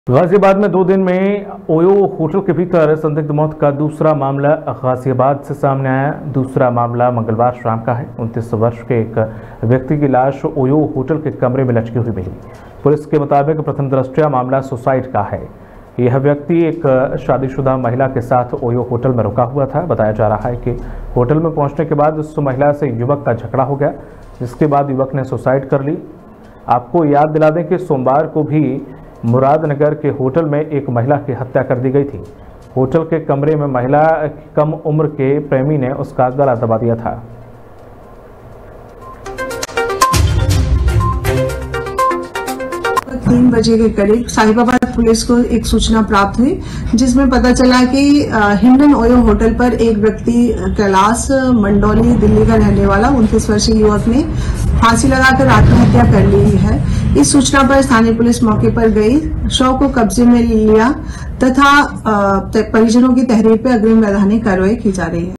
गाजियाबाद में 2 दिन में ओयो होटल के भीतर संदिग्ध मौत का दूसरा मामला गाजियाबाद से सामने आया। दूसरा मामला मंगलवार शाम का है। 29 वर्ष के एक व्यक्ति की लाश ओयो होटल के कमरे में लटकी हुई मिली। पुलिस के मुताबिक प्रथम दृष्टया मामला सुसाइड का है। यह व्यक्ति एक शादीशुदा महिला के साथ ओयो होटल में रुका हुआ था। बताया जा रहा है कि होटल में पहुंचने के बाद उस महिला से युवक का झगड़ा हो गया, जिसके बाद युवक ने सुसाइड कर ली। आपको याद दिला दें कि सोमवार को भी मुरादनगर के होटल में एक महिला की हत्या कर दी गई थी। होटल के कमरे में महिला कम उम्र के प्रेमी ने उसका गला दबा दिया था। तीन बजे के करीब साहिबाबाद पुलिस को एक सूचना प्राप्त हुई, जिसमें पता चला कि हिंडन ओयो होटल पर एक व्यक्ति कैलाश मंडौली दिल्ली का रहने वाला 29 वर्षीय युवक ने फांसी लगाकर आत्महत्या कर ली है। इस सूचना पर स्थानीय पुलिस मौके पर गई, शव को कब्जे में लिया तथा परिजनों की तहरीर पर अग्रिम वैधानिक कार्रवाई की जा रही है।